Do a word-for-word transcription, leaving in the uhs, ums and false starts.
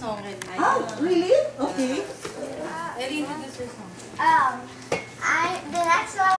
song already. Oh, really? Okay. Ellie, introduce your song. Um, I the next one.